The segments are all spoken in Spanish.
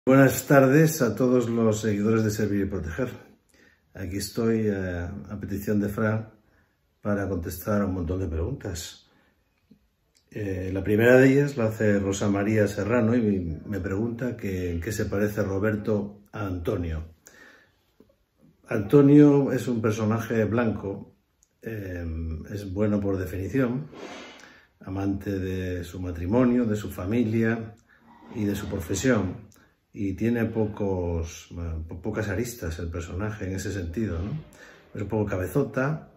Buenas tardes a todos los seguidores de Servir y Proteger. Aquí estoy a petición de Fran para contestar a un montón de preguntas. La primera de ellas la hace Rosa María Serrano y me pregunta en qué se parece Roberto a Antonio. Antonio es un personaje blanco, es bueno por definición, amante de su matrimonio, de su familia y de su profesión. Y tiene pocas aristas el personaje en ese sentido, ¿no? Es un poco cabezota,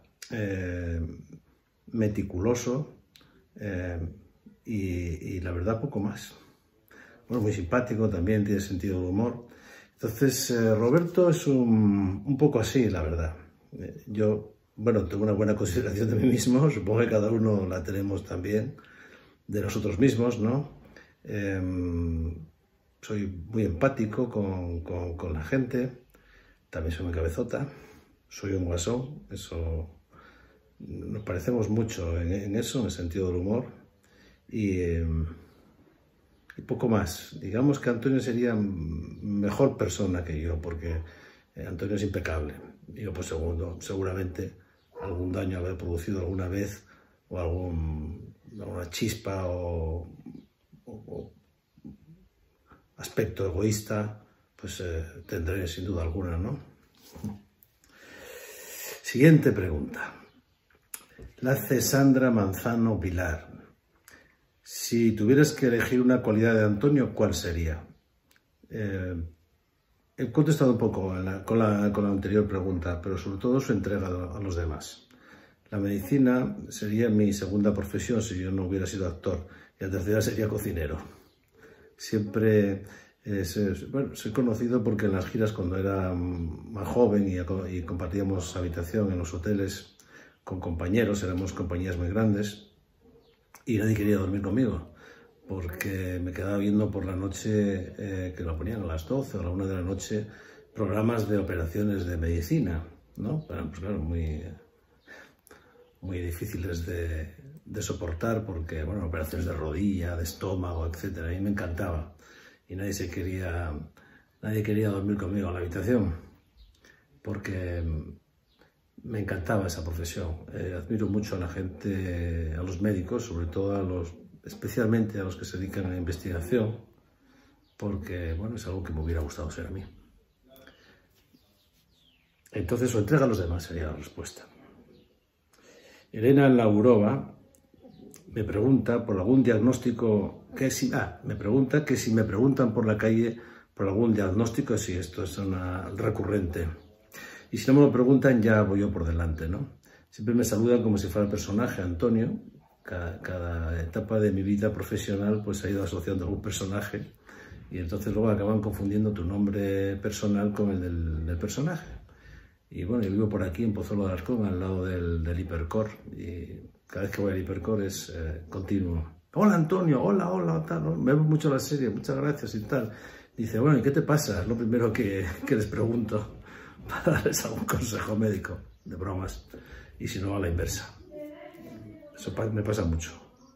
meticuloso y la verdad poco más. Bueno, muy simpático, también tiene sentido del humor. Entonces, Roberto es un poco así, la verdad. Yo, bueno, tengo una buena consideración de mí mismo, supongo que cada uno la tenemos también, de nosotros mismos, ¿no? Soy muy empático con la gente, también soy muy cabezota, soy un guasón, eso nos parecemos mucho en eso, en el sentido del humor, y poco más. Digamos que Antonio sería mejor persona que yo, porque Antonio es impecable. Yo, pues segundo, seguramente algún daño habrá producido alguna vez, o alguna chispa, o aspecto egoísta, pues tendré sin duda alguna, ¿no? Siguiente pregunta. La hace Sandra Manzano Pilar. Si tuvieras que elegir una cualidad de Antonio, ¿cuál sería? He contestado un poco con la anterior pregunta, pero sobre todo su entrega a los demás. La medicina sería mi segunda profesión si yo no hubiera sido actor, y la tercera sería cocinero. Siempre soy conocido porque en las giras, cuando era más joven y compartíamos habitación en los hoteles con compañeros, éramos compañías muy grandes y nadie quería dormir conmigo porque me quedaba viendo por la noche, que lo ponían a las 12 o a la 1 de la noche, programas de operaciones de medicina, ¿no? Pues claro, muy difíciles de soportar porque, bueno, operaciones de rodilla, de estómago, etcétera. A mí me encantaba y nadie quería dormir conmigo en la habitación porque me encantaba esa profesión. Admiro mucho a la gente, a los médicos, sobre todo especialmente a los que se dedican a la investigación, porque, bueno, es algo que me hubiera gustado ser a mí. Entonces, su entrega a los demás sería la respuesta. Elena Laurova me pregunta por algún diagnóstico, me pregunta que si me preguntan por la calle por algún diagnóstico, si esto es una recurrente. Y si no me lo preguntan, ya voy yo por delante, ¿no? Siempre me saludan como si fuera el personaje Antonio. Cada etapa de mi vida profesional pues ha ido asociando algún personaje y entonces luego acaban confundiendo tu nombre personal con el del personaje. Y bueno, yo vivo por aquí en Pozuelo de Alarcón, al lado del Hipercor, y cada vez que voy al Hipercor es continuo. Hola Antonio, hola, tal, ¿no? Vemos mucho la serie, muchas gracias y tal. Dice, bueno, ¿y qué te pasa? Es lo primero que les pregunto para darles algún consejo médico, de bromas, y si no, a la inversa. Eso me pasa mucho.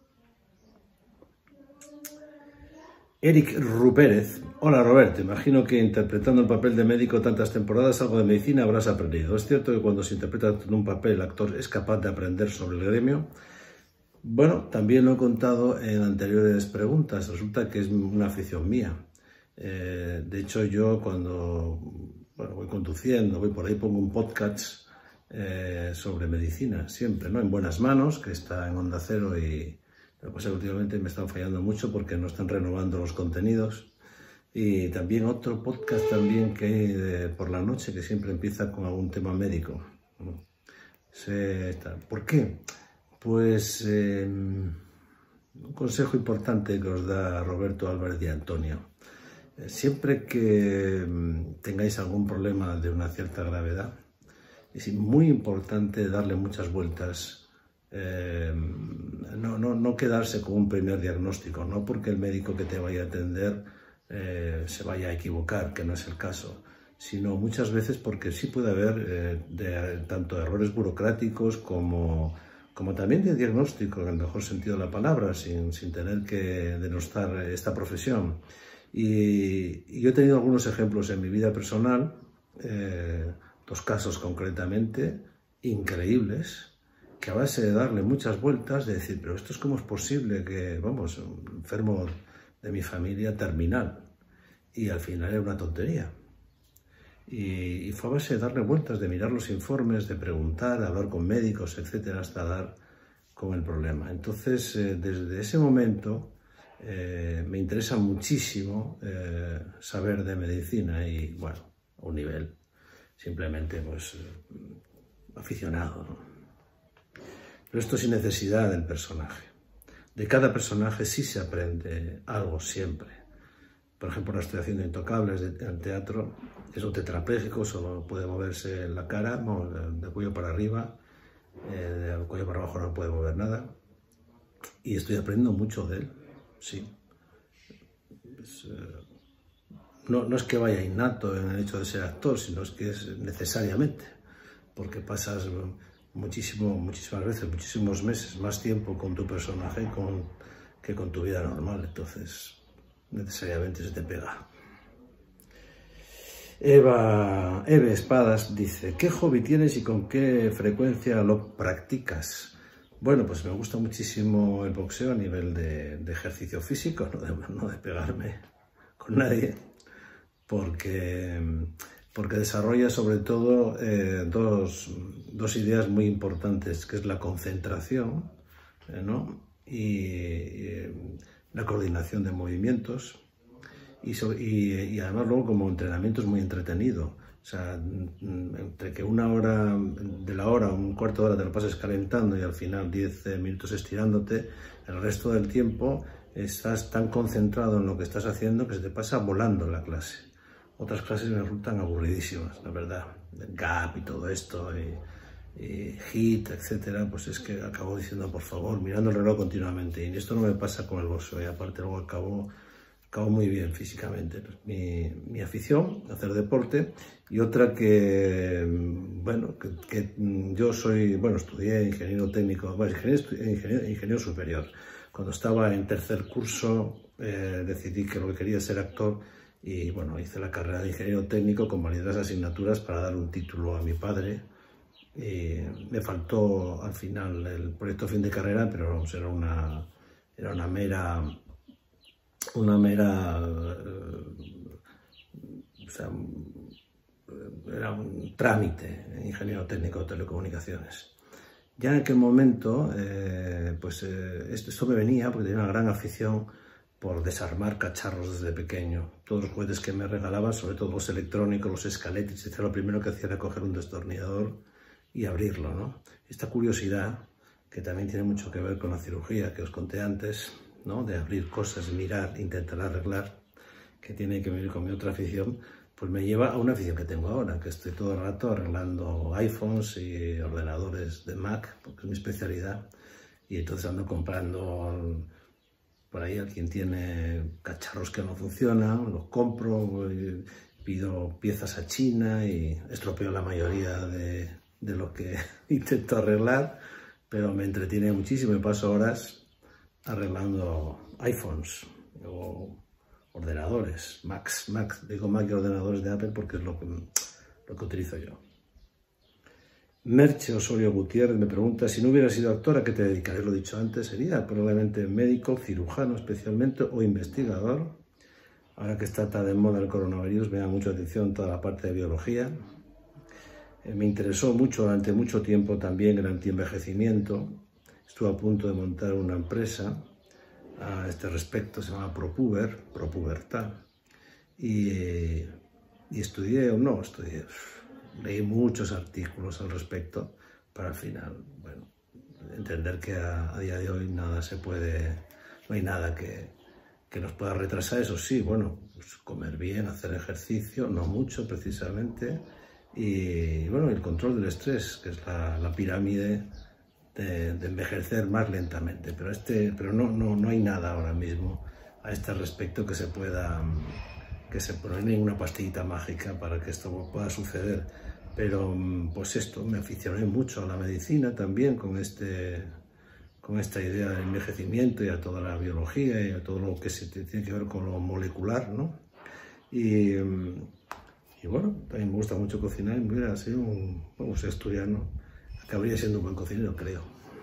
Eric Rupérez. Hola Roberto, imagino que interpretando el papel de médico tantas temporadas, algo de medicina habrás aprendido. ¿Es cierto que cuando se interpreta en un papel el actor es capaz de aprender sobre el gremio? Bueno, también lo he contado en anteriores preguntas. Resulta que es una afición mía. De hecho, yo cuando voy conduciendo, voy por ahí, pongo un podcast sobre medicina, siempre, ¿no? En Buenas Manos, que está en Onda Cero, y lo que pasa es que últimamente me están fallando mucho porque no están renovando los contenidos. Y también otro podcast también que hay por la noche, que siempre empieza con algún tema médico. ¿Por qué? Pues un consejo importante que os da Roberto Álvarez y Antonio. Siempre que tengáis algún problema de una cierta gravedad, es muy importante darle muchas vueltas, no quedarse con un primer diagnóstico, no porque el médico que te vaya a atender se vaya a equivocar, que no es el caso, sino muchas veces porque sí puede haber tanto errores burocráticos como también de diagnóstico, en el mejor sentido de la palabra, sin tener que denostar esta profesión. Y yo he tenido algunos ejemplos en mi vida personal, 2 casos concretamente, increíbles, que a base de darle muchas vueltas, de decir, pero esto es cómo es posible que, vamos, un enfermo de mi familia terminal, y al final era una tontería. Y fue a base de darle vueltas, de mirar los informes, de preguntar, de hablar con médicos, etcétera, hasta dar con el problema. Entonces, desde ese momento, me interesa muchísimo saber de medicina y, bueno, a un nivel simplemente, pues, aficionado, ¿no? Pero esto sin necesidad del personaje. De cada personaje sí se aprende algo siempre. Por ejemplo, ahora estoy haciendo Intocables en teatro. Es un tetrapléjico, solo puede moverse la cara, de cuello para arriba, de cuello para abajo no puede mover nada. Y estoy aprendiendo mucho de él, sí. No es que vaya innato en el hecho de ser actor, sino es que es necesariamente, porque pasas muchísimas veces, muchísimos meses, más tiempo con tu personaje que con tu vida normal, entonces necesariamente se te pega. Eve Espadas dice, ¿qué hobby tienes y con qué frecuencia lo practicas? Bueno, pues me gusta muchísimo el boxeo a nivel de ejercicio físico, no de pegarme con nadie, porque desarrolla sobre todo dos ideas muy importantes, que es la concentración, ¿no? y la coordinación de movimientos, y además luego como entrenamiento es muy entretenido. O sea, entre que una hora, un cuarto de hora te lo pases calentando y al final 10 minutos estirándote, el resto del tiempo estás tan concentrado en lo que estás haciendo que se te pasa volando la clase. Otras clases me resultan aburridísimas, la verdad. El gap y todo esto, y HIIT, etcétera, pues es que acabo diciendo, por favor, mirando el reloj continuamente. Y esto no me pasa con el boxeo, y aparte luego acabo muy bien físicamente. Mi afición, hacer deporte, y otra que, bueno, que yo soy, bueno, estudié ingeniero técnico, bueno, ingeniero superior. Cuando estaba en tercer curso decidí que lo que quería ser actor, y bueno, hice la carrera de ingeniero técnico con validar las asignaturas para dar un título a mi padre. Me faltó al final el proyecto fin de carrera, pero vamos, era una mera o sea, era un trámite, ingeniero técnico de telecomunicaciones. Ya en aquel momento, esto me venía porque tenía una gran afición por desarmar cacharros desde pequeño. Todos los juguetes que me regalaban, sobre todo los electrónicos, los escaletes, etc., lo primero que hacía era coger un destornillador y abrirlo, ¿no? Esta curiosidad, que también tiene mucho que ver con la cirugía que os conté antes, ¿no? De abrir cosas, mirar, intentar arreglar, que tiene que ver con mi otra afición, pues me lleva a una afición que tengo ahora, que estoy todo el rato arreglando iPhones y ordenadores de Mac, porque es mi especialidad, y entonces ando comprando. Por ahí alguien tiene cacharros que no funcionan, los compro, pido piezas a China y estropeo la mayoría de lo que intento arreglar, pero me entretiene muchísimo y paso horas arreglando iPhones o ordenadores, Macs, digo Mac y ordenadores de Apple porque es lo que utilizo yo. Merche Osorio Gutiérrez me pregunta, si no hubiera sido actor, ¿a qué te dedicarías? Lo he dicho antes, sería probablemente médico, cirujano especialmente o investigador. Ahora que está tan de moda el coronavirus, me da mucha atención toda la parte de biología. Me interesó mucho durante mucho tiempo también el antienvejecimiento. Estuve a punto de montar una empresa a este respecto, se llama Propubertad. Y leí muchos artículos al respecto para al final, bueno, entender que a día de hoy no hay nada que nos pueda retrasar. Eso sí, bueno, pues comer bien, hacer ejercicio, no mucho precisamente, y bueno, el control del estrés, que es la pirámide de envejecer más lentamente, pero no hay nada ahora mismo a este respecto que se pone ninguna pastillita mágica para que esto pueda suceder. Pero pues me aficioné mucho a la medicina también con con esta idea del envejecimiento y a toda la biología y a todo lo que se tiene que ver con lo molecular, ¿no? Y bueno, también me gusta mucho cocinar y me hubiera sido soy asturiano, acabaría siendo un buen cocinero, creo.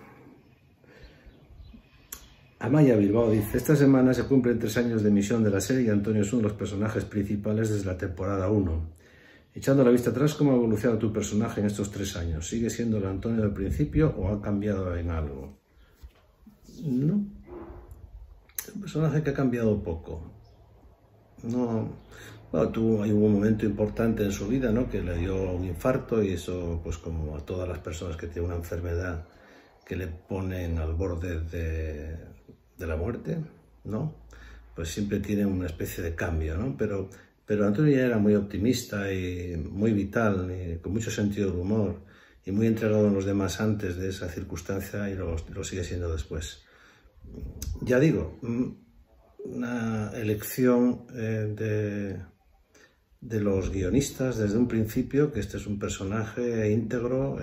Amaya Bilbao dice, esta semana se cumplen 3 años de emisión de la serie y Antonio es uno de los personajes principales desde la temporada 1. Echando la vista atrás, ¿cómo ha evolucionado tu personaje en estos 3 años? ¿Sigue siendo el Antonio del principio o ha cambiado en algo? No, es un personaje que ha cambiado poco. No, bueno, hubo un momento importante en su vida, ¿no? Que le dio un infarto y eso, pues como a todas las personas que tienen una enfermedad que le ponen al borde de la muerte, ¿no? Pues siempre tiene una especie de cambio, ¿no? Pero Antonio ya era muy optimista y muy vital, y con mucho sentido del humor y muy entregado a los demás antes de esa circunstancia y lo sigue siendo después. Ya digo, una elección de los guionistas desde un principio, que este es un personaje íntegro,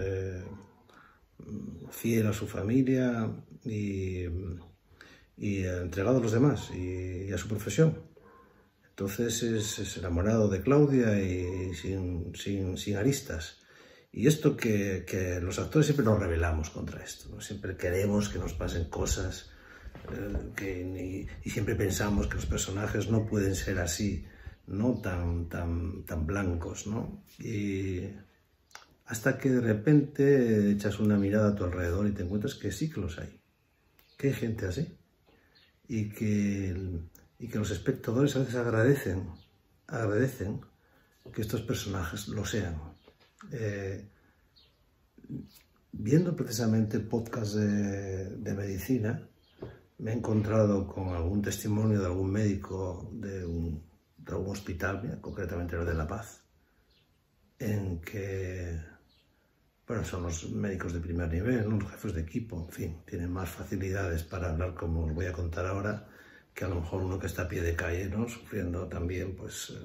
fiel a su familia y entregado a los demás y a su profesión. Entonces es enamorado de Claudia y sin aristas. Y esto que los actores siempre nos rebelamos contra esto, ¿no? Siempre queremos que nos pasen cosas y siempre pensamos que los personajes no pueden ser así, no tan blancos, ¿no? Y hasta que de repente echas una mirada a tu alrededor y te encuentras que sí que los hay, que hay gente así y que los espectadores a veces agradecen que estos personajes lo sean. Viendo precisamente podcasts de medicina, me he encontrado con algún testimonio de algún médico de algún hospital, concretamente el de La Paz, en que, bueno, son los médicos de primer nivel, ¿no? Los jefes de equipo, en fin, tienen más facilidades para hablar, como os voy a contar ahora, que a lo mejor uno que está a pie de calle, ¿no? Sufriendo también,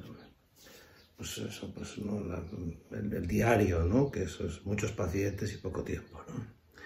¿no? el diario, ¿no? Que eso es muchos pacientes y poco tiempo, ¿no?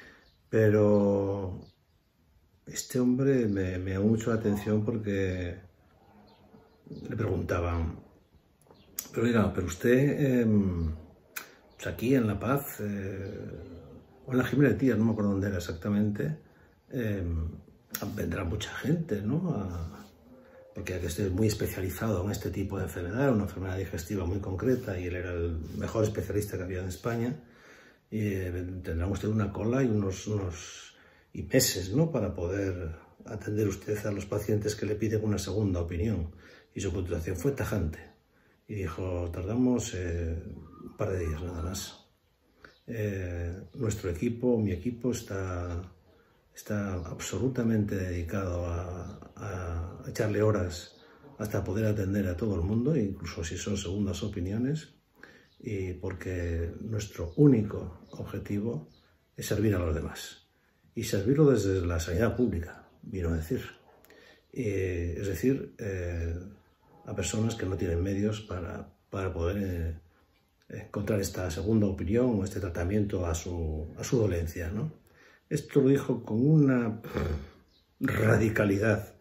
Pero este hombre me llamó mucho la atención porque le preguntaban, pero oiga, pero usted, pues aquí en La Paz, o en la Jimena de Tías, no me acuerdo dónde era exactamente, vendrá mucha gente, ¿no? Porque estoy muy especializado en este tipo de enfermedad, una enfermedad digestiva muy concreta, y él era el mejor especialista que había en España, y tendrá usted una cola y y meses, ¿no? Para poder atender usted a los pacientes que le piden una segunda opinión. Y su contestación fue tajante. Y dijo, tardamos un par de días nada más. Nuestro equipo, mi equipo, está absolutamente dedicado a echarle horas hasta poder atender a todo el mundo, incluso si son segundas opiniones, y porque nuestro único objetivo es servir a los demás. Y servirlo desde la sanidad pública, vino a decir. Es decir, a personas que no tienen medios para poder encontrar esta segunda opinión o este tratamiento a su dolencia, ¿no? Esto lo dijo con una radicalidad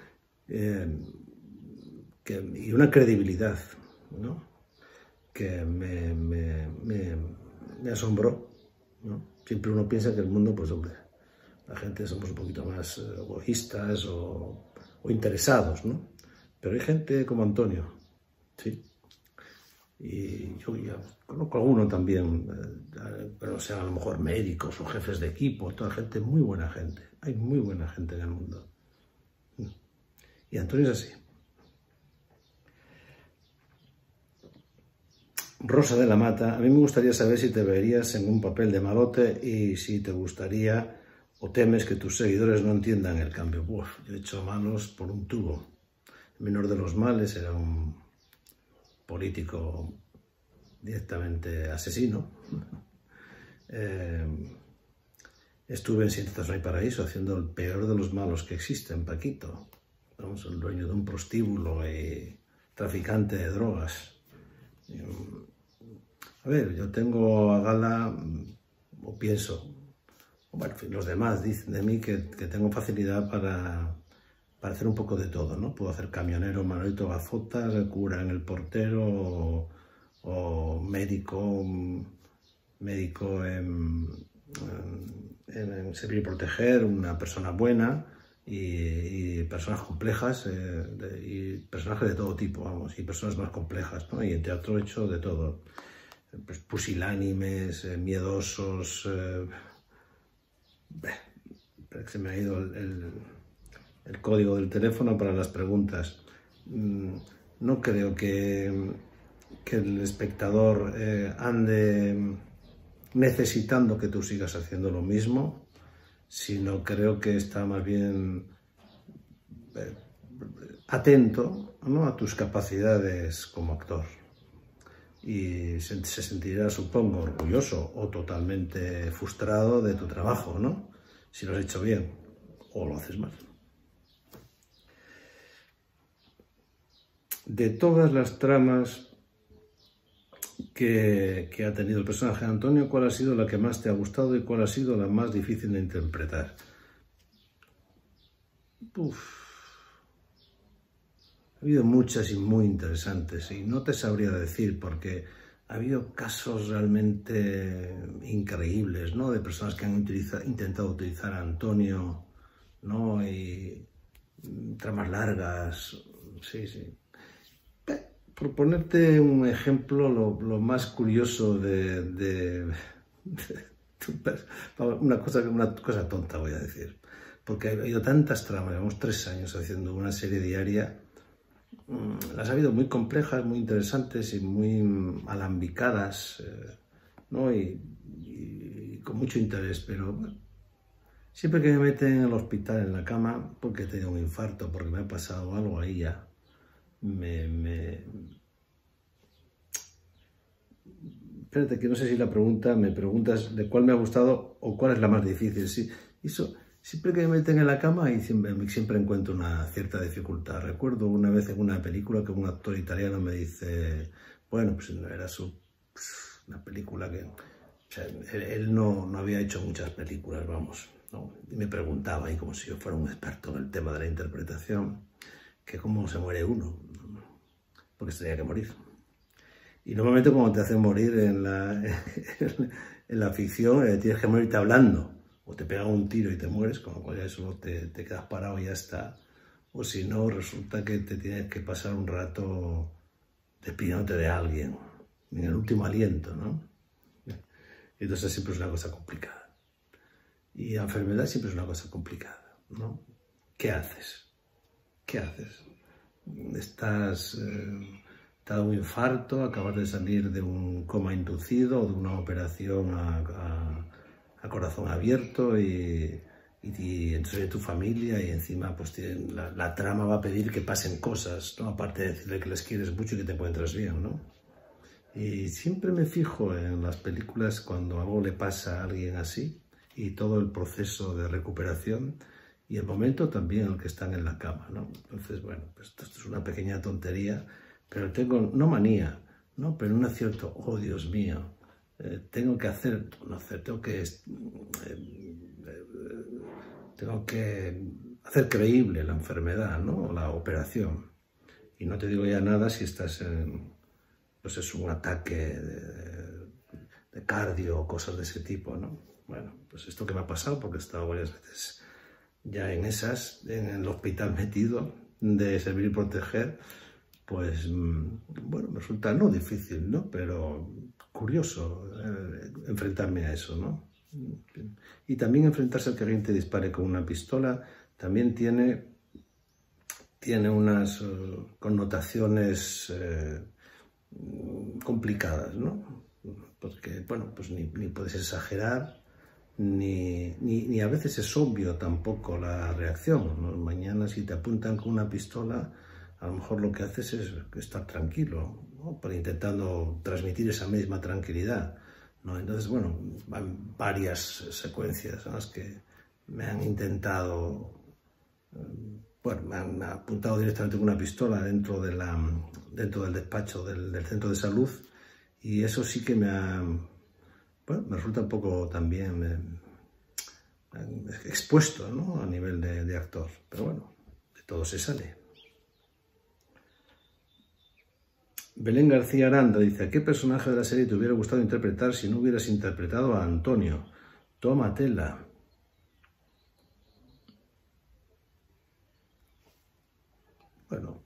y una credibilidad, ¿no? Que me asombró, ¿no? Siempre uno piensa que el mundo, pues hombre, la gente somos un poquito más egoístas o interesados, ¿no? Pero hay gente como Antonio, ¿sí? Y yo ya conozco a uno también, pero sean a lo mejor médicos o jefes de equipo, toda gente, muy buena gente. Hay muy buena gente en el mundo. Y Antonio es así. Rosa de la Mata, a mí me gustaría saber si te verías en un papel de malote y si te gustaría o temes que tus seguidores no entiendan el cambio. Uf, yo he hecho malos por un tubo. El menor de los males era un político directamente asesino. Estuve en Siete No hay Paraíso haciendo el peor de los malos que existen, Paquito. Vamos, el dueño de un prostíbulo y traficante de drogas. A ver, yo tengo a gala, o pienso, Bueno, en fin, los demás dicen de mí que tengo facilidad para hacer un poco de todo, ¿no? Puedo hacer camionero, Manolito Gafotas, cura en El Portero o médico en Servir y Proteger, una persona buena y personas complejas y personajes de todo tipo, vamos, y personas más complejas, ¿no? Y en teatro he hecho de todo, pues pusilánimes, miedosos, se me ha ido el código del teléfono para las preguntas. No creo que el espectador ande necesitando que tú sigas haciendo lo mismo, sino creo que está más bien atento, ¿no?, a tus capacidades como actor. Y se sentirá, supongo, orgulloso o totalmente frustrado de tu trabajo, ¿no? Si lo has hecho bien o lo haces mal. De todas las tramas que ha tenido el personaje de Antonio, ¿cuál ha sido la que más te ha gustado y cuál ha sido la más difícil de interpretar? Ha habido muchas y muy interesantes y no te sabría decir porque ha habido casos realmente increíbles, ¿no?, de personas que han intentado utilizar a Antonio, ¿no?, y tramas largas, sí. Por ponerte un ejemplo, lo más curioso una cosa tonta voy a decir, porque ha habido tantas tramas, llevamos 3 años haciendo una serie diaria, las ha habido muy complejas, muy interesantes y muy alambicadas, ¿no?, y con mucho interés, pero bueno, siempre que me meten en el hospital en la cama, porque he tenido un infarto, porque me ha pasado algo ahí ya, Espérate, que no sé si la pregunta, me preguntas de cuál me ha gustado o cuál es la más difícil. Sí, eso, siempre que me meten en la cama y siempre encuentro una cierta dificultad. Recuerdo una vez en una película que un actor italiano me dice, bueno, pues era una película que... O sea, él no había hecho muchas películas, vamos, ¿no? Y me preguntaba, ahí como si yo fuera un experto en el tema de la interpretación, que cómo se muere uno, porque se tenía que morir. Y normalmente cuando te hacen morir en la ficción, tienes que morirte hablando, o te pegan un tiro y te mueres, con lo cual ya eso te quedas parado y ya está. O si no, resulta que te tienes que pasar un rato despidiéndote de alguien, en el último aliento, ¿no? Entonces siempre es una cosa complicada. Y la enfermedad siempre es una cosa complicada, ¿no? ¿Qué haces? ¿Qué haces? Te ha dado un infarto, acabas de salir de un coma inducido o de una operación a corazón abierto y entonces tu familia y encima pues la trama va a pedir que pasen cosas, ¿no?, aparte de decirle que les quieres mucho y que te encuentras bien, ¿no? Y siempre me fijo en las películas cuando algo le pasa a alguien así y todo el proceso de recuperación y el momento también en el que están en la cama, ¿no? Entonces, bueno, pues esto es una pequeña tontería, pero tengo, no manía, ¿no?, pero un cierto, oh Dios mío, tengo que hacer hacer creíble la enfermedad, ¿no?, o la operación. Y no te digo ya nada si estás pues es un ataque de cardio o cosas de ese tipo, ¿no? Bueno, pues esto que me ha pasado, porque he estado varias veces ya en el hospital metido, de Servir y Proteger, pues, bueno, me resulta no difícil, ¿no?, pero curioso enfrentarme a eso, ¿no? Y también enfrentarse a que alguien te dispare con una pistola también tiene unas connotaciones complicadas, ¿no? Porque, bueno, pues ni puedes exagerar, ni a veces es obvio tampoco la reacción, ¿no? Mañana si te apuntan con una pistola, a lo mejor lo que haces es estar tranquilo, ¿no?, pero intentando transmitir esa misma tranquilidad, ¿no? Entonces, bueno, van varias secuencias en las que me han intentado, bueno, me han apuntado directamente con una pistola dentro del despacho del centro de salud, y eso sí que me resulta un poco también expuesto, ¿no? A nivel de actor. Pero bueno, de todo se sale. Belén García Aranda dice: ¿a qué personaje de la serie te hubiera gustado interpretar si no hubieras interpretado a Antonio? Tómatela. Bueno,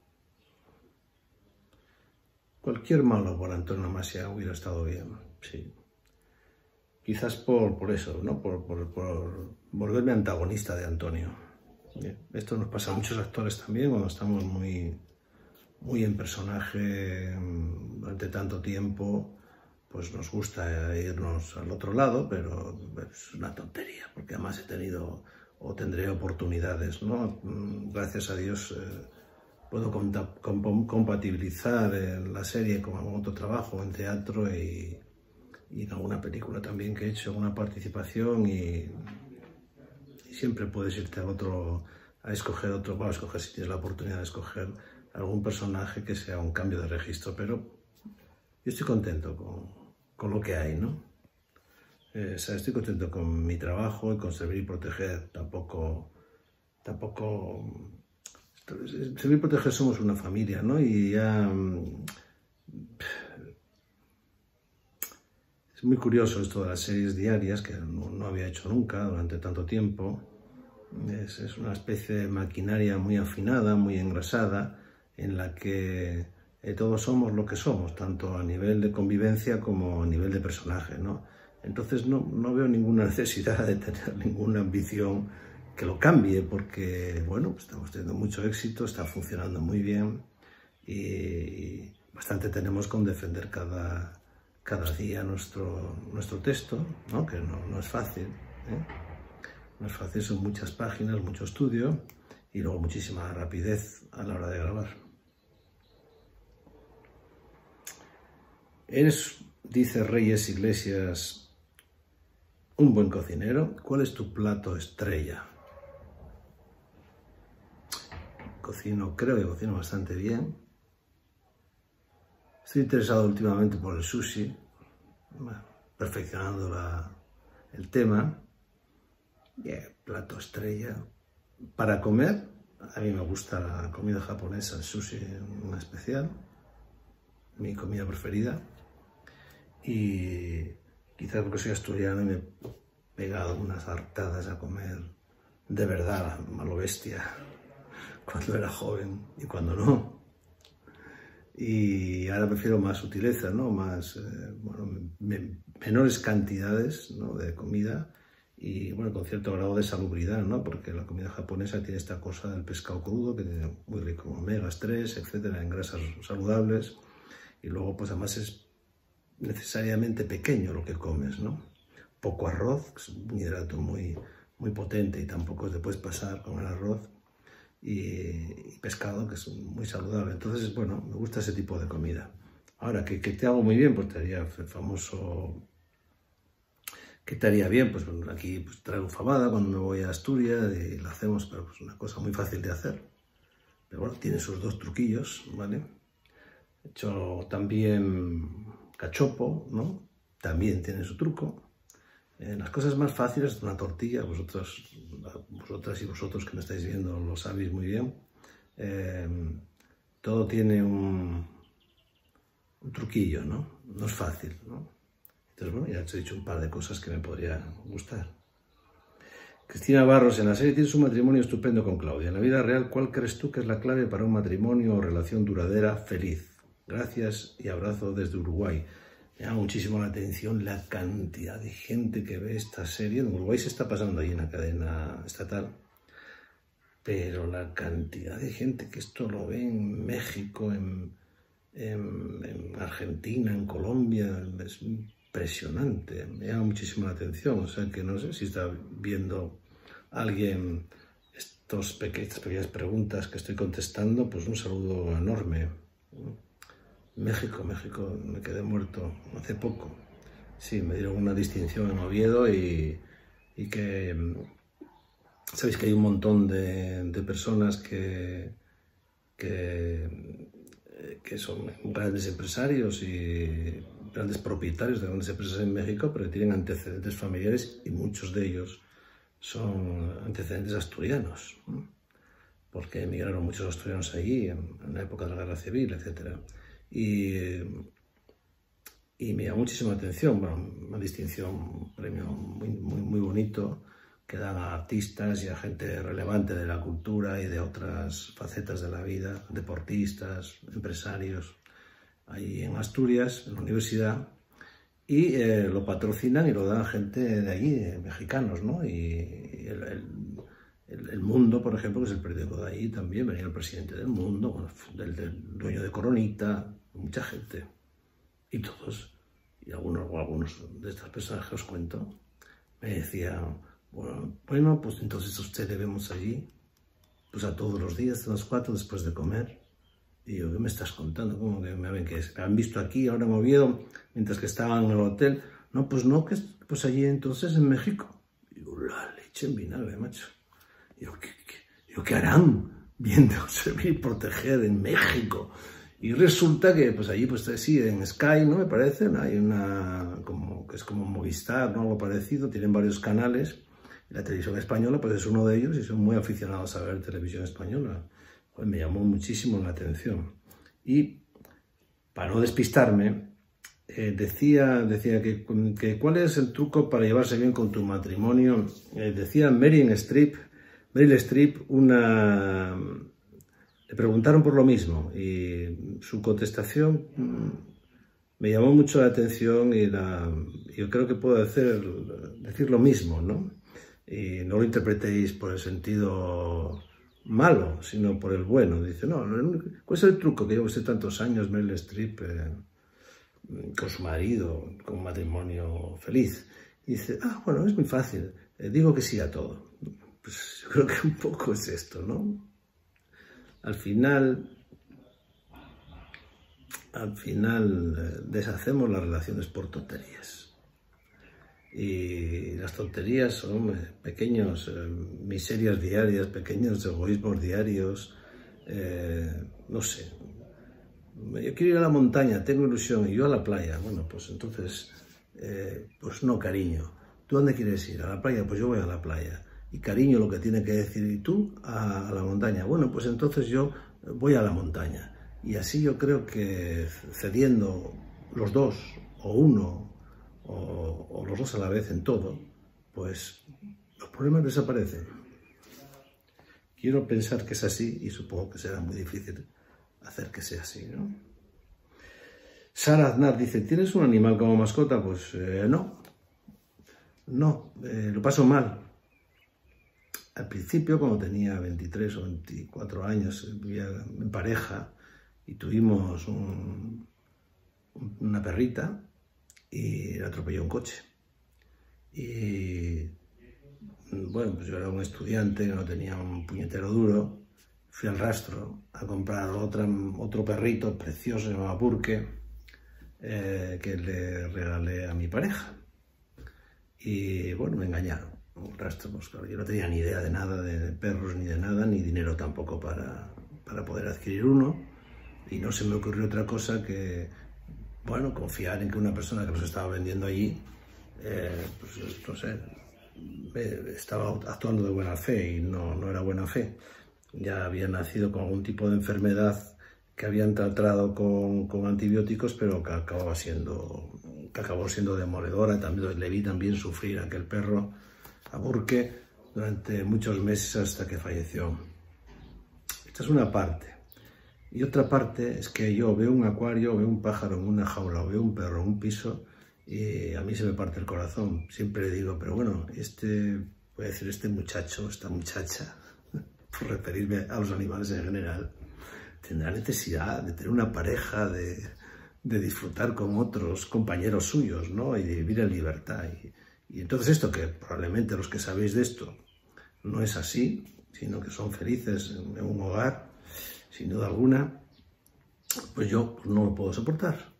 cualquier malo por Antonio Masia hubiera estado bien, sí. Quizás por eso, ¿no? Por volverme antagonista de Antonio. Esto nos pasa a muchos actores también cuando estamos muy en personaje durante tanto tiempo, pues nos gusta irnos al otro lado, pero es una tontería, porque además he tenido o tendré oportunidades, ¿no? Gracias a Dios puedo compatibilizar la serie con algún otro trabajo en teatro y en alguna película también que he hecho, alguna participación y siempre puedes irte a otro, a escoger otro, a escoger si tienes la oportunidad de escoger algún personaje que sea un cambio de registro, pero yo estoy contento con lo que hay, ¿no? O sea, estoy contento con mi trabajo y con servir y proteger. Tampoco servir y proteger somos una familia, ¿no? Y ya es muy curioso esto de las series diarias, que no había hecho nunca durante tanto tiempo. Es una especie de maquinaria muy afinada, muy engrasada, en la que todos somos lo que somos, tanto a nivel de convivencia como a nivel de personaje, ¿no? Entonces no veo ninguna necesidad de tener ninguna ambición que lo cambie, porque, bueno, pues estamos teniendo mucho éxito, está funcionando muy bien y bastante tenemos con defender cada día nuestro texto, ¿no? Que no es fácil, ¿eh? No es fácil, son muchas páginas, mucho estudio y luego muchísima rapidez a la hora de grabar. ¿Eres, dice Reyes Iglesias, un buen cocinero? ¿Cuál es tu plato estrella? Creo que cocino bastante bien. Estoy interesado últimamente por el sushi, perfeccionando el tema. Plato estrella. Para comer, a mí me gusta la comida japonesa, el sushi en especial, mi comida preferida. Y quizás porque soy asturiano y me he pegado unas hartadas a comer de verdad, a lo bestia, cuando era joven y cuando no. Y ahora prefiero más sutileza, ¿no? Más, menores cantidades, ¿no? De comida y, bueno, con cierto grado de salubridad, ¿no? Porque la comida japonesa tiene esta cosa del pescado crudo, que tiene muy rico en omegas 3, etcétera, en grasas saludables. Y luego, pues además es necesariamente pequeño lo que comes, ¿no? Poco arroz, que es un hidrato muy potente y tampoco te puedes pasar con el arroz. Y pescado, que es muy saludable. Entonces, bueno, me gusta ese tipo de comida. Ahora, ¿qué te hago muy bien? Pues te haría el famoso... ¿Qué te haría bien? Pues aquí pues, traigo fabada cuando me voy a Asturias y la hacemos, pero es una cosa muy fácil de hacer. Pero bueno, tiene sus dos truquillos, ¿vale? He hecho también cachopo, ¿no? También tiene su truco. Las cosas más fáciles, una tortilla, vosotras y vosotros que me estáis viendo lo sabéis muy bien. Todo tiene un truquillo, ¿no? No es fácil, ¿no? Entonces, bueno, ya te he dicho un par de cosas que me podrían gustar. Cristina Barros, en la serie tienes un matrimonio estupendo con Claudia. En la vida real, ¿cuál crees tú que es la clave para un matrimonio o relación duradera feliz? Gracias y abrazo desde Uruguay. Me llama muchísimo la atención la cantidad de gente que ve esta serie. En Uruguay se está pasando ahí en la cadena estatal, pero la cantidad de gente que esto lo ve en México, en Argentina, en Colombia, es impresionante. Me llama muchísimo la atención. O sea que no sé si está viendo alguien estas pequeñas preguntas que estoy contestando, pues un saludo enorme. México, me quedé muerto hace poco. Sí, me dieron una distinción en Oviedo y que... Sabéis que hay un montón de personas que son grandes empresarios y grandes propietarios de grandes empresas en México, pero que tienen antecedentes familiares y muchos de ellos son antecedentes asturianos, ¿no? Porque emigraron muchos asturianos allí en la época de la Guerra Civil, etc. Y me llamó muchísimo la atención, bueno, una distinción, un premio muy bonito que dan a artistas y a gente relevante de la cultura y de otras facetas de la vida, deportistas, empresarios, ahí en Asturias, en la universidad, y lo patrocinan y lo dan gente de allí, mexicanos, ¿no? Y el Mundo, por ejemplo, que es el periódico de ahí, también venía el presidente del Mundo, bueno, del dueño de Coronita, mucha gente, y todos, y algunos de estas personas que os cuento, me decían, bueno, pues entonces a usted le vemos allí, pues a todos los días, a las 4 después de comer. Y yo, ¿qué me estás contando? ¿Cómo que me han visto aquí, ahora en Oviedo, mientras que estaban en el hotel? No, que pues allí entonces en México. Y digo, la leche en vinagre, macho. Y yo, ¿qué harán viendo servir y proteger en México? Y resulta que pues allí, pues sí, en Sky, ¿no? Me parece, hay una, que es como Movistar, ¿no? Algo parecido, tienen varios canales. La televisión española, pues es uno de ellos y son muy aficionados a ver televisión española. Pues me llamó muchísimo la atención. Y para no despistarme, decía que cuál es el truco para llevarse bien con tu matrimonio. Decía Meryl Streep, le preguntaron por lo mismo y su contestación me llamó mucho la atención y yo creo que puedo decir lo mismo, ¿no? Y no lo interpretéis por el sentido malo, sino por el bueno. Dice, no, ¿cuál es el truco que lleva usted tantos años, Meryl Streep, con su marido, con un matrimonio feliz? Y dice, bueno, es muy fácil, digo que sí a todo. Pues yo creo que un poco es esto, ¿no? Al final deshacemos las relaciones por tonterías. Y las tonterías son pequeños miserias diarias, pequeños egoísmos diarios, no sé. Yo quiero ir a la montaña, tengo ilusión, y yo a la playa. Bueno, pues entonces, pues no, cariño. ¿Tú dónde quieres ir? ¿A la playa? Pues yo voy a la playa. Y cariño lo que tiene que decir, ¿y tú? A la montaña. Bueno, pues entonces yo voy a la montaña. Y así yo creo que cediendo los dos, o uno, o los dos a la vez en todo, pues los problemas desaparecen. Quiero pensar que es así y supongo que será muy difícil hacer que sea así, ¿no? Sara Aznar dice, ¿tienes un animal como mascota? Pues no, lo paso mal. Al principio, cuando tenía 23 o 24 años, vivía en pareja y tuvimos una perrita y la atropelló un coche. Y bueno, pues yo era un estudiante que no tenía un puñetero duro. Fui al rastro a comprar otro perrito precioso, se llamaba Burke, que le regalé a mi pareja. Y bueno, me engañaron. El rastro, pues claro, yo no tenía ni idea de nada de perros ni de nada, ni dinero tampoco para poder adquirir uno. Y no se me ocurrió otra cosa que, bueno, confiar en que una persona que los estaba vendiendo allí, pues no sé, estaba actuando de buena fe y no era buena fe. Ya había nacido con algún tipo de enfermedad que habían tratado con antibióticos, pero que acabó siendo demoledora. También le vi también sufrir a aquel perro, a Burke, durante muchos meses hasta que falleció. Esta es una parte. Y otra parte es que yo veo un acuario, veo un pájaro en una jaula, o veo un perro en un piso y a mí se me parte el corazón. Siempre digo, pero bueno, voy a decir, este muchacho, esta muchacha, por referirme a los animales en general, tendrá necesidad de tener una pareja, de disfrutar con otros compañeros suyos, ¿no? Y de vivir en libertad. Y entonces esto, que probablemente los que sabéis de esto no es así, sino que son felices en un hogar, sin duda alguna, pues yo no lo puedo soportar.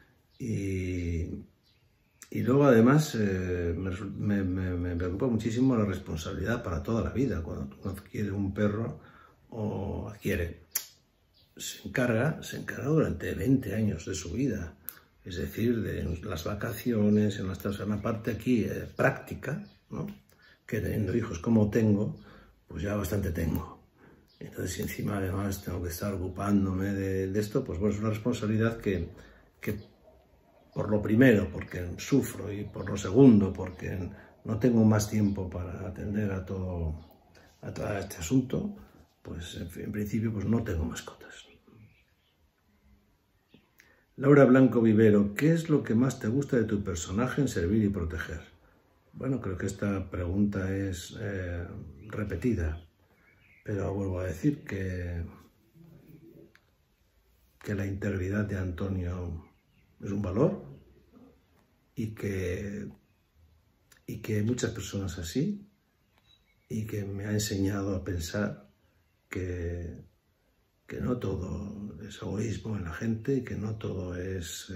Y luego además me preocupa muchísimo la responsabilidad para toda la vida. Cuando uno adquiere un perro o se encarga durante 20 años de su vida. Es decir, de las vacaciones, en una parte aquí práctica, ¿no? que teniendo hijos como tengo, pues ya bastante tengo. Entonces, si encima además tengo que estar ocupándome de esto, pues bueno, es una responsabilidad que por lo primero, porque sufro, y por lo segundo, porque no tengo más tiempo para atender a todo este asunto, pues en principio pues no tengo mascotas. Laura Blanco Vivero, ¿qué es lo que más te gusta de tu personaje en Servir y Proteger? Bueno, creo que esta pregunta es repetida, pero vuelvo a decir que la integridad de Antonio es un valor y que hay muchas personas así, y que me ha enseñado a pensar que no todo es egoísmo en la gente y que no todo es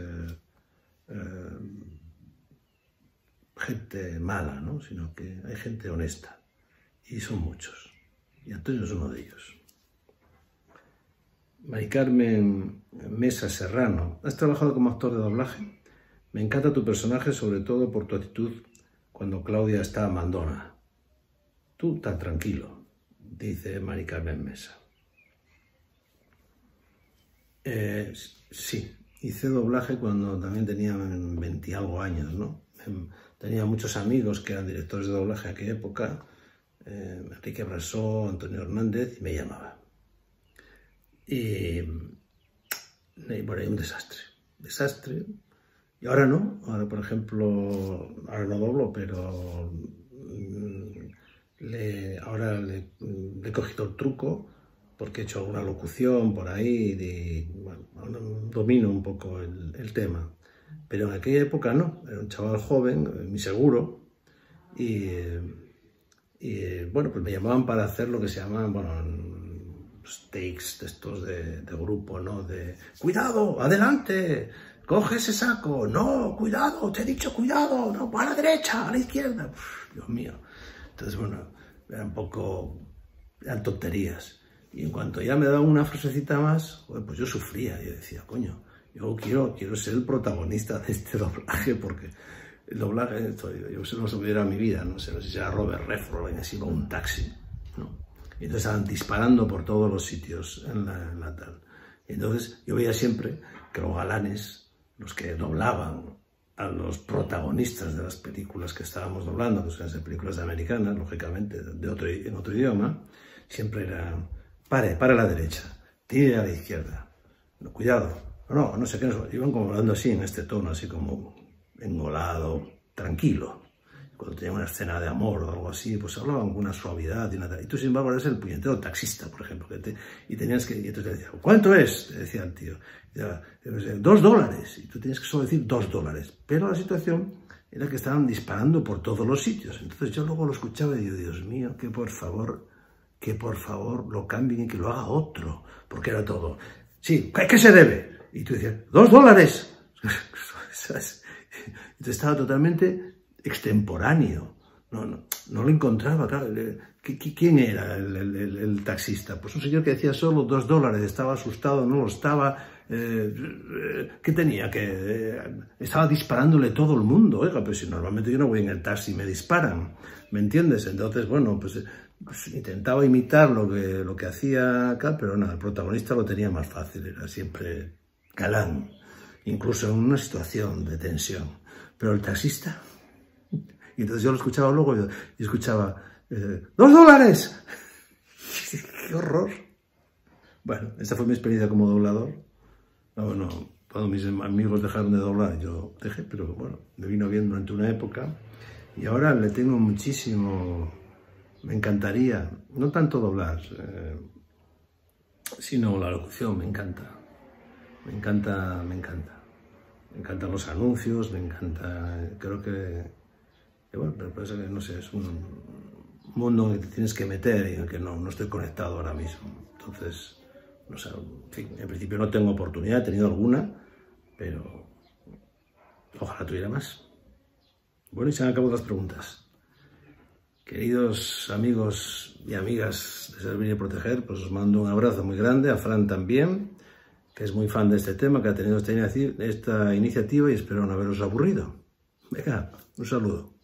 gente mala, ¿no? Sino que hay gente honesta, y son muchos, y Antonio es uno de ellos. Mari Carmen Mesa Serrano, ¿has trabajado como actor de doblaje? Me encanta tu personaje, sobre todo por tu actitud cuando Claudia está mandona. Tú tan tranquilo, dice Mari Carmen Mesa. Sí, hice doblaje cuando también tenía 20 y algo años, ¿no? Tenía muchos amigos que eran directores de doblaje en aquella época, Enrique Brasó, Antonio Hernández, y me llamaban. Y bueno, hay un desastre. Y ahora no, ahora por ejemplo, ahora no doblo, pero ahora le he cogido el truco porque he hecho alguna locución por ahí y bueno, ahora domino un poco el tema. Pero en aquella época no, era un chaval joven, muy seguro, y bueno, pues me llamaban para hacer lo que se llaman, bueno, takes de estos de grupo, ¿no? De cuidado, adelante, coge ese saco, no, cuidado, te he dicho cuidado, no, a la derecha, a la izquierda. Uf, Dios mío. Entonces, bueno, eran tonterías. Y en cuanto ya me daban una frasecita más, pues yo sufría. Yo decía, coño, yo quiero ser el protagonista de este doblaje, porque el doblaje, yo se lo supiera mi vida, no sé si era Robert Redford, en encima un taxi, ¿no? Y entonces estaban disparando por todos los sitios en la tal. Y entonces yo veía siempre que los galanes, los que doblaban a los protagonistas de las películas que estábamos doblando, que suelen ser películas americanas, lógicamente, en otro idioma, siempre era, pare a la derecha, tire a la izquierda, no, cuidado, no sé qué, iban como hablando así, en este tono, así como engolado, tranquilo. Cuando tenía una escena de amor o algo así, pues hablaban con una suavidad y tú, sin embargo, eres el puñetero taxista, por ejemplo, y entonces te decía, ¿cuánto es? Te decía el tío. $2, y tú tienes que solo decir $2, pero la situación era que estaban disparando por todos los sitios. Entonces yo luego lo escuchaba y digo, Dios mío, que por favor lo cambien y que lo haga otro, porque era todo, sí, ¿qué se debe? Y tú decías, $2. Entonces estaba totalmente extemporáneo, no lo encontraba, claro. ¿Quién era el taxista? Pues un señor que decía solo $2, estaba asustado, no lo estaba, ¿qué tenía? Estaba disparándole todo el mundo, oiga, pero si normalmente yo no voy en el taxi y me disparan, ¿me entiendes? Entonces, bueno, pues intentaba imitar lo que hacía acá, pero nada, el protagonista lo tenía más fácil, era siempre galán, incluso en una situación de tensión, pero el taxista... Y entonces yo lo escuchaba luego y escuchaba, $2. ¡Qué horror! Bueno, esta fue mi experiencia como doblador. Bueno, todos mis amigos dejaron de doblar, yo dejé, pero bueno, me vino bien durante una época. Y ahora le tengo muchísimo, me encantaría, no tanto doblar, sino la locución, me encanta. Me encantan los anuncios, me encanta, creo que bueno, pero parece que, no sé, es un mundo en el que te tienes que meter y en el que no estoy conectado ahora mismo. Entonces, no sé, en fin, en principio no tengo oportunidad, he tenido alguna, pero ojalá tuviera más. Bueno, y se han acabado las preguntas. Queridos amigos y amigas de Servir y Proteger, pues os mando un abrazo muy grande, a Fran también, que es muy fan de este tema, que ha tenido esta iniciativa, y espero no haberos aburrido. Venga, un saludo.